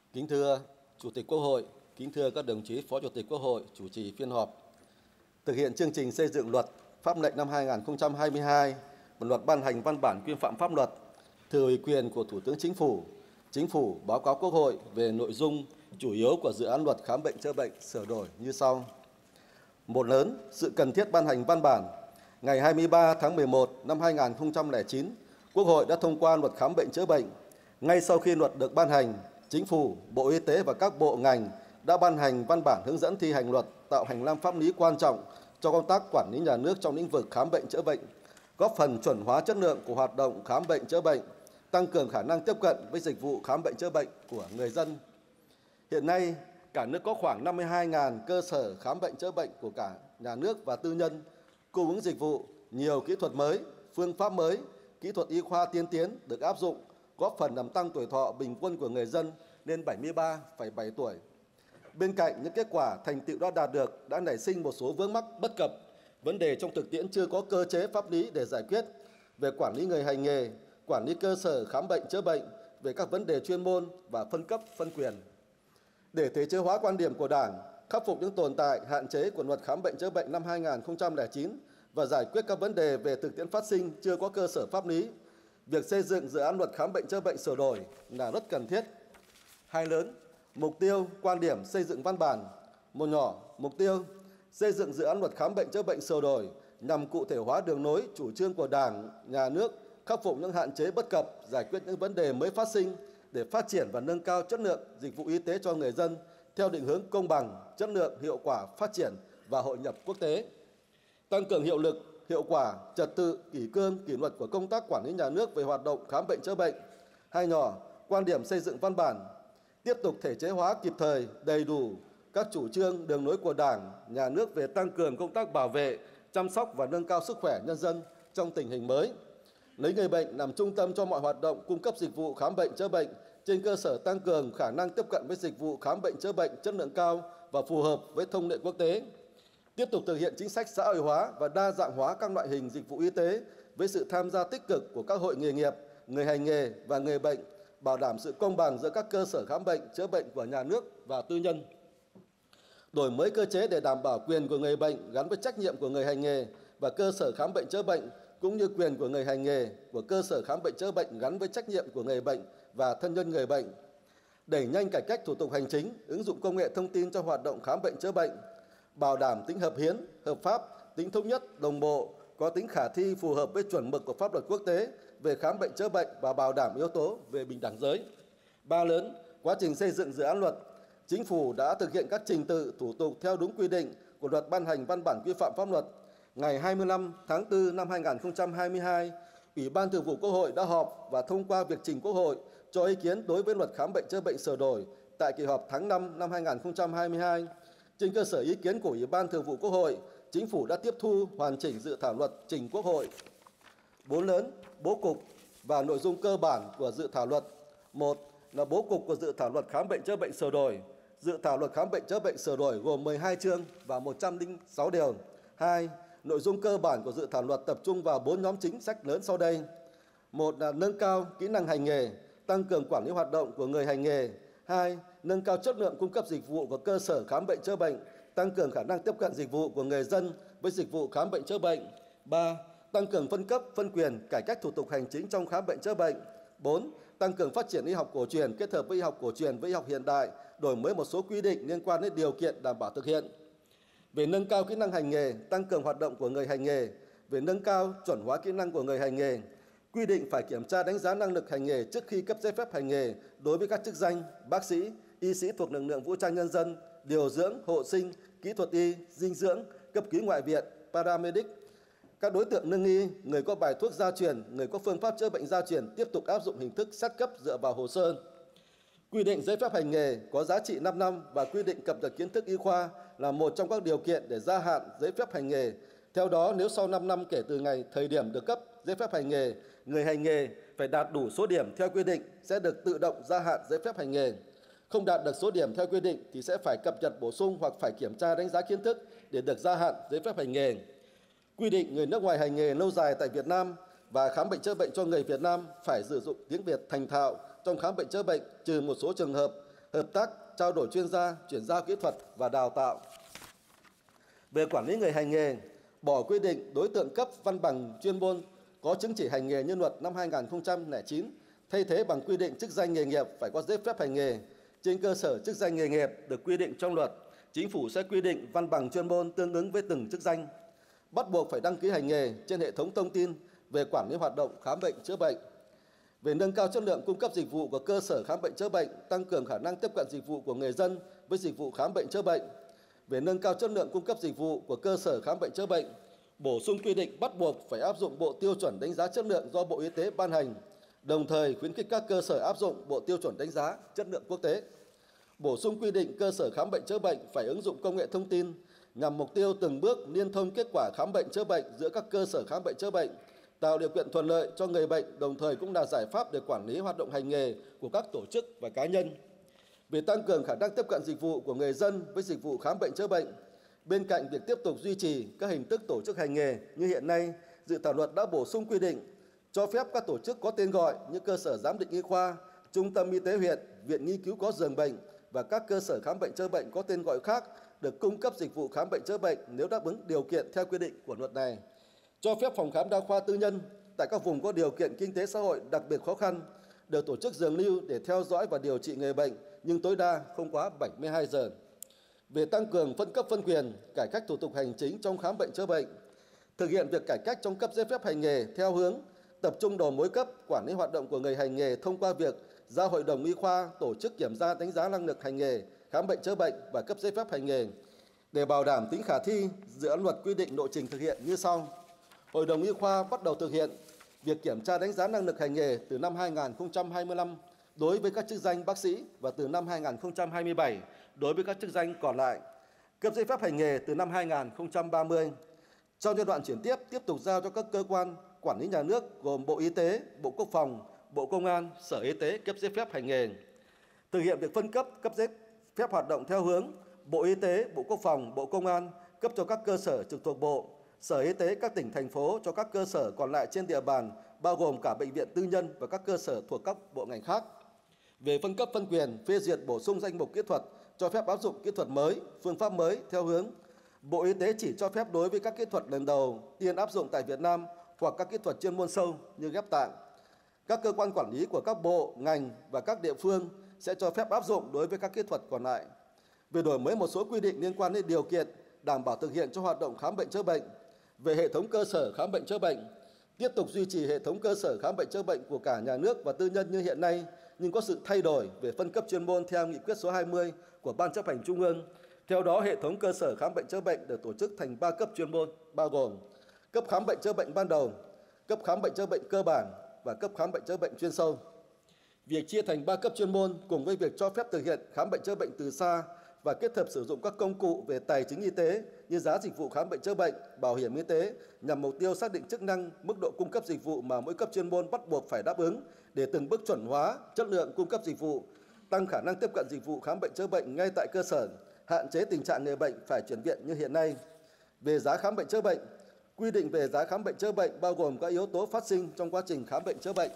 Kính thưa Chủ tịch Quốc hội, kính thưa các đồng chí Phó Chủ tịch Quốc hội chủ trì phiên họp. Thực hiện chương trình xây dựng luật pháp lệnh năm 2022 và luật ban hành văn bản quy phạm pháp luật, thừa ủy quyền của Thủ tướng Chính phủ báo cáo Quốc hội về nội dung chủ yếu của dự án luật khám bệnh chữa bệnh sửa đổi như sau. Một lớn, sự cần thiết ban hành văn bản. Ngày 23 tháng 11 năm 2009, Quốc hội đã thông qua luật khám bệnh chữa bệnh. Ngay sau khi luật được ban hành, Chính phủ, Bộ Y tế và các bộ ngành đã ban hành văn bản hướng dẫn thi hành luật, tạo hành lang pháp lý quan trọng cho công tác quản lý nhà nước trong lĩnh vực khám bệnh chữa bệnh, góp phần chuẩn hóa chất lượng của hoạt động khám bệnh chữa bệnh, tăng cường khả năng tiếp cận với dịch vụ khám bệnh chữa bệnh của người dân. Hiện nay, cả nước có khoảng 52.000 cơ sở khám bệnh chữa bệnh của cả nhà nước và tư nhân, cung ứng dịch vụ, nhiều kỹ thuật mới, phương pháp mới, kỹ thuật y khoa tiên tiến được áp dụng, góp phần làm tăng tuổi thọ bình quân của người dân lên 73,7 tuổi. Bên cạnh những kết quả thành tựu đã đạt được, đã nảy sinh một số vướng mắc bất cập, vấn đề trong thực tiễn chưa có cơ chế pháp lý để giải quyết về quản lý người hành nghề, quản lý cơ sở khám bệnh chữa bệnh, về các vấn đề chuyên môn và phân cấp, phân quyền. Để thể chế hóa quan điểm của Đảng, khắc phục những tồn tại, hạn chế của luật khám bệnh chữa bệnh năm 2009 và giải quyết các vấn đề về thực tiễn phát sinh chưa có cơ sở pháp lý, việc xây dựng dự án luật khám bệnh chữa bệnh sửa đổi là rất cần thiết. Hai lớn, mục tiêu, quan điểm xây dựng văn bản. Một nhỏ, mục tiêu xây dựng dự án luật khám bệnh chữa bệnh sửa đổi nhằm cụ thể hóa đường lối, chủ trương của Đảng, Nhà nước, khắc phục những hạn chế bất cập, giải quyết những vấn đề mới phát sinh để phát triển và nâng cao chất lượng dịch vụ y tế cho người dân theo định hướng công bằng, chất lượng, hiệu quả, phát triển và hội nhập quốc tế. Tăng cường hiệu lực, hiệu quả, trật tự, kỷ cương, kỷ luật của công tác quản lý nhà nước về hoạt động khám bệnh chữa bệnh. Hai nhỏ, quan điểm xây dựng văn bản, tiếp tục thể chế hóa kịp thời, đầy đủ các chủ trương, đường lối của Đảng, Nhà nước về tăng cường công tác bảo vệ, chăm sóc và nâng cao sức khỏe nhân dân trong tình hình mới. Lấy người bệnh làm trung tâm cho mọi hoạt động cung cấp dịch vụ khám bệnh chữa bệnh, trên cơ sở tăng cường khả năng tiếp cận với dịch vụ khám bệnh chữa bệnh chất lượng cao và phù hợp với thông lệ quốc tế. Tiếp tục thực hiện chính sách xã hội hóa và đa dạng hóa các loại hình dịch vụ y tế với sự tham gia tích cực của các hội nghề nghiệp, người hành nghề và người bệnh, bảo đảm sự công bằng giữa các cơ sở khám bệnh chữa bệnh của nhà nước và tư nhân. Đổi mới cơ chế để đảm bảo quyền của người bệnh gắn với trách nhiệm của người hành nghề và cơ sở khám bệnh chữa bệnh, cũng như quyền của người hành nghề của cơ sở khám bệnh chữa bệnh gắn với trách nhiệm của người bệnh và thân nhân người bệnh. Đẩy nhanh cải cách thủ tục hành chính, ứng dụng công nghệ thông tin cho hoạt động khám bệnh chữa bệnh, bảo đảm tính hợp hiến, hợp pháp, tính thống nhất, đồng bộ, có tính khả thi phù hợp với chuẩn mực của pháp luật quốc tế về khám bệnh chữa bệnh và bảo đảm yếu tố về bình đẳng giới. Ba lớn, quá trình xây dựng dự án luật, Chính phủ đã thực hiện các trình tự, thủ tục theo đúng quy định của luật ban hành văn bản quy phạm pháp luật. Ngày 25 tháng 4 năm 2022, Ủy ban Thường vụ Quốc hội đã họp và thông qua việc trình Quốc hội cho ý kiến đối với luật khám bệnh chữa bệnh sửa đổi tại kỳ họp tháng 5 năm 2022. Trên cơ sở ý kiến của Ủy ban Thường vụ Quốc hội, Chính phủ đã tiếp thu hoàn chỉnh dự thảo luật trình Quốc hội. Bốn lớn, bố cục và nội dung cơ bản của dự thảo luật. Một là bố cục của dự thảo luật khám bệnh chữa bệnh sửa đổi. Dự thảo luật khám bệnh chữa bệnh sửa đổi gồm 12 chương và 106 điều. Hai, nội dung cơ bản của dự thảo luật tập trung vào 4 nhóm chính sách lớn sau đây. Một là nâng cao kỹ năng hành nghề, tăng cường quản lý hoạt động của người hành nghề. Hai, nâng cao chất lượng cung cấp dịch vụ của cơ sở khám bệnh chữa bệnh, tăng cường khả năng tiếp cận dịch vụ của người dân với dịch vụ khám bệnh chữa bệnh. Ba, tăng cường phân cấp, phân quyền, cải cách thủ tục hành chính trong khám bệnh chữa bệnh. 4. Tăng cường phát triển y học cổ truyền kết hợp với y học cổ truyền với y học hiện đại, đổi mới một số quy định liên quan đến điều kiện đảm bảo thực hiện. Về nâng cao kỹ năng hành nghề, tăng cường hoạt động của người hành nghề. Về nâng cao chuẩn hóa kỹ năng của người hành nghề, quy định phải kiểm tra đánh giá năng lực hành nghề trước khi cấp giấy phép hành nghề đối với các chức danh bác sĩ, y sĩ thuộc lực lượng vũ trang nhân dân, điều dưỡng, hộ sinh, kỹ thuật y, dinh dưỡng, cấp cứu ngoại viện, paramedic. Các đối tượng nâng y, người có bài thuốc gia truyền, người có phương pháp chữa bệnh gia truyền tiếp tục áp dụng hình thức xét cấp dựa vào hồ sơ. Quy định giấy phép hành nghề có giá trị 5 năm và quy định cập nhật kiến thức y khoa là một trong các điều kiện để gia hạn giấy phép hành nghề. Theo đó, nếu sau 5 năm kể từ ngày thời điểm được cấp giấy phép hành nghề, người hành nghề phải đạt đủ số điểm theo quy định sẽ được tự động gia hạn giấy phép hành nghề. Không đạt được số điểm theo quy định thì sẽ phải cập nhật bổ sung hoặc phải kiểm tra đánh giá kiến thức để được gia hạn giấy phép hành nghề. Quy định người nước ngoài hành nghề lâu dài tại Việt Nam và khám bệnh chữa bệnh cho người Việt Nam phải sử dụng tiếng Việt thành thạo trong khám bệnh chữa bệnh, trừ một số trường hợp hợp tác, trao đổi chuyên gia, chuyển giao kỹ thuật và đào tạo. Về quản lý người hành nghề, bỏ quy định đối tượng cấp văn bằng chuyên môn có chứng chỉ hành nghề như luật năm 2009, thay thế bằng quy định chức danh nghề nghiệp phải có giấy phép hành nghề. Trên cơ sở chức danh nghề nghiệp được quy định trong luật, Chính phủ sẽ quy định văn bằng chuyên môn tương ứng với từng chức danh. Bắt buộc phải đăng ký hành nghề trên hệ thống thông tin về quản lý hoạt động khám bệnh chữa bệnh. Về nâng cao chất lượng cung cấp dịch vụ của cơ sở khám bệnh chữa bệnh, tăng cường khả năng tiếp cận dịch vụ của người dân với dịch vụ khám bệnh chữa bệnh. Về nâng cao chất lượng cung cấp dịch vụ của cơ sở khám bệnh chữa bệnh, bổ sung quy định bắt buộc phải áp dụng bộ tiêu chuẩn đánh giá chất lượng do Bộ Y tế ban hành, đồng thời khuyến khích các cơ sở áp dụng bộ tiêu chuẩn đánh giá chất lượng quốc tế. Bổ sung quy định cơ sở khám bệnh chữa bệnh phải ứng dụng công nghệ thông tin nhằm mục tiêu từng bước liên thông kết quả khám bệnh chữa bệnh giữa các cơ sở khám bệnh chữa bệnh, tạo điều kiện thuận lợi cho người bệnh, đồng thời cũng là giải pháp để quản lý hoạt động hành nghề của các tổ chức và cá nhân. Về tăng cường khả năng tiếp cận dịch vụ của người dân với dịch vụ khám bệnh chữa bệnh, bên cạnh việc tiếp tục duy trì các hình thức tổ chức hành nghề như hiện nay, dự thảo luật đã bổ sung quy định cho phép các tổ chức có tên gọi như cơ sở giám định y khoa, trung tâm y tế huyện, viện nghiên cứu có giường bệnh và các cơ sở khám bệnh chữa bệnh có tên gọi khác được cung cấp dịch vụ khám bệnh chữa bệnh nếu đáp ứng điều kiện theo quy định của luật này. Cho phép phòng khám đa khoa tư nhân tại các vùng có điều kiện kinh tế xã hội đặc biệt khó khăn được tổ chức giường lưu để theo dõi và điều trị người bệnh, nhưng tối đa không quá 72 giờ. Về tăng cường phân cấp phân quyền, cải cách thủ tục hành chính trong khám bệnh chữa bệnh, thực hiện việc cải cách trong cấp giấy phép hành nghề theo hướng tập trung đầu mối cấp quản lý hoạt động của người hành nghề thông qua việc giao Hội đồng Y khoa tổ chức kiểm tra đánh giá năng lực hành nghề, khám bệnh chữa bệnh và cấp giấy phép hành nghề. Để bảo đảm tính khả thi, dự án luật quy định lộ trình thực hiện như sau. Hội đồng Y khoa bắt đầu thực hiện việc kiểm tra đánh giá năng lực hành nghề từ năm 2025 đối với các chức danh bác sĩ và từ năm 2027 đối với các chức danh còn lại. Cấp giấy phép hành nghề từ năm 2030. Trong giai đoạn chuyển tiếp tục giao cho các cơ quan quản lý nhà nước gồm Bộ Y tế, Bộ Quốc phòng, Bộ Công an, Sở Y tế cấp giấy phép hành nghề. Thực hiện việc phân cấp giấy phép hoạt động theo hướng Bộ Y tế, Bộ Quốc phòng, Bộ Công an cấp cho các cơ sở trực thuộc Bộ, Sở Y tế các tỉnh, thành phố cho các cơ sở còn lại trên địa bàn, bao gồm cả bệnh viện tư nhân và các cơ sở thuộc các bộ ngành khác. Về phân cấp phân quyền, phê duyệt bổ sung danh mục kỹ thuật, cho phép áp dụng kỹ thuật mới, phương pháp mới theo hướng Bộ Y tế chỉ cho phép đối với các kỹ thuật lần đầu tiên áp dụng tại Việt Nam hoặc các kỹ thuật chuyên môn sâu như ghép tạng. Các cơ quan quản lý của các bộ, ngành và các địa phương sẽ cho phép áp dụng đối với các kỹ thuật còn lại. Về đổi mới một số quy định liên quan đến điều kiện đảm bảo thực hiện cho hoạt động khám bệnh chữa bệnh. Về hệ thống cơ sở khám bệnh chữa bệnh, tiếp tục duy trì hệ thống cơ sở khám bệnh chữa bệnh của cả nhà nước và tư nhân như hiện nay, nhưng có sự thay đổi về phân cấp chuyên môn theo nghị quyết số 20 của Ban Chấp hành Trung ương. Theo đó, hệ thống cơ sở khám bệnh chữa bệnh được tổ chức thành 3 cấp chuyên môn, bao gồm cấp khám bệnh chữa bệnh ban đầu, cấp khám bệnh chữa bệnh cơ bản và cấp khám bệnh chữa bệnh chuyên sâu. Việc chia thành 3 cấp chuyên môn cùng với việc cho phép thực hiện khám bệnh chữa bệnh từ xa và kết hợp sử dụng các công cụ về tài chính y tế như giá dịch vụ khám bệnh chữa bệnh, bảo hiểm y tế nhằm mục tiêu xác định chức năng, mức độ cung cấp dịch vụ mà mỗi cấp chuyên môn bắt buộc phải đáp ứng để từng bước chuẩn hóa chất lượng cung cấp dịch vụ, tăng khả năng tiếp cận dịch vụ khám bệnh chữa bệnh ngay tại cơ sở, hạn chế tình trạng người bệnh phải chuyển viện như hiện nay. Về giá khám bệnh chữa bệnh, quy định về giá khám bệnh chữa bệnh bao gồm các yếu tố phát sinh trong quá trình khám bệnh chữa bệnh.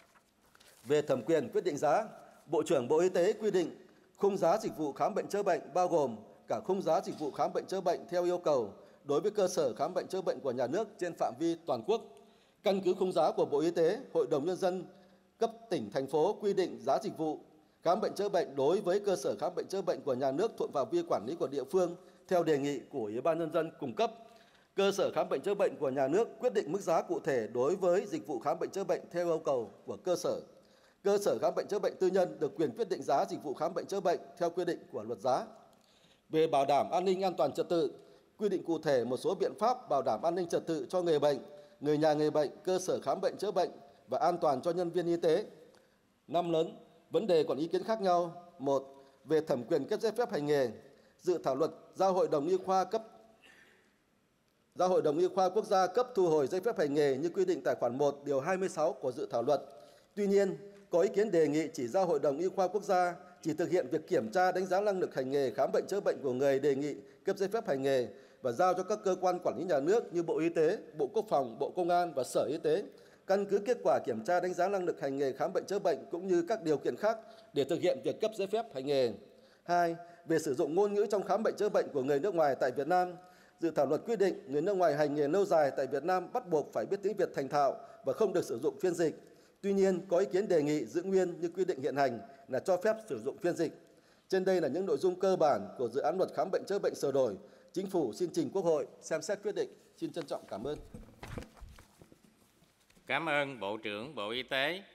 Về thẩm quyền quyết định giá, Bộ trưởng Bộ Y tế quy định khung giá dịch vụ khám bệnh chữa bệnh bao gồm cả khung giá dịch vụ khám bệnh chữa bệnh theo yêu cầu đối với cơ sở khám bệnh chữa bệnh của nhà nước trên phạm vi toàn quốc. Căn cứ khung giá của Bộ Y tế, Hội đồng Nhân dân cấp tỉnh, thành phố quy định giá dịch vụ khám bệnh chữa bệnh đối với cơ sở khám bệnh chữa bệnh của nhà nước thuộc phạm vi quản lý của địa phương theo đề nghị của Ủy ban Nhân dân cung cấp. Cơ sở khám bệnh chữa bệnh của nhà nước quyết định mức giá cụ thể đối với dịch vụ khám bệnh chữa bệnh theo yêu cầu của cơ sở. Cơ sở khám bệnh chữa bệnh tư nhân được quyền quyết định giá dịch vụ khám bệnh chữa bệnh theo quy định của luật giá. Về bảo đảm an ninh an toàn trật tự, quy định cụ thể một số biện pháp bảo đảm an ninh trật tự cho người bệnh, người nhà người bệnh, cơ sở khám bệnh chữa bệnh và an toàn cho nhân viên y tế. 5 lớn, vấn đề còn ý kiến khác nhau. 1. Về thẩm quyền cấp giấy phép hành nghề, dự thảo luật giao Hội đồng Y khoa Quốc gia cấp thu hồi giấy phép hành nghề như quy định tại khoản 1 điều 26 của dự thảo luật. Tuy nhiên, có ý kiến đề nghị chỉ giao Hội đồng Y khoa Quốc gia chỉ thực hiện việc kiểm tra đánh giá năng lực hành nghề khám bệnh chữa bệnh của người đề nghị cấp giấy phép hành nghề và giao cho các cơ quan quản lý nhà nước như Bộ Y tế, Bộ Quốc phòng, Bộ Công an và Sở Y tế căn cứ kết quả kiểm tra đánh giá năng lực hành nghề khám bệnh chữa bệnh cũng như các điều kiện khác để thực hiện việc cấp giấy phép hành nghề. 2. Về sử dụng ngôn ngữ trong khám bệnh chữa bệnh của người nước ngoài tại Việt Nam, dự thảo luật quy định người nước ngoài hành nghề lâu dài tại Việt Nam bắt buộc phải biết tiếng Việt thành thạo và không được sử dụng phiên dịch. Tuy nhiên, có ý kiến đề nghị giữ nguyên như quy định hiện hành là cho phép sử dụng phiên dịch. Trên đây là những nội dung cơ bản của dự án luật khám bệnh chữa bệnh sửa đổi. Chính phủ xin trình Quốc hội xem xét quyết định. Xin trân trọng cảm ơn. Cảm ơn Bộ trưởng Bộ Y tế.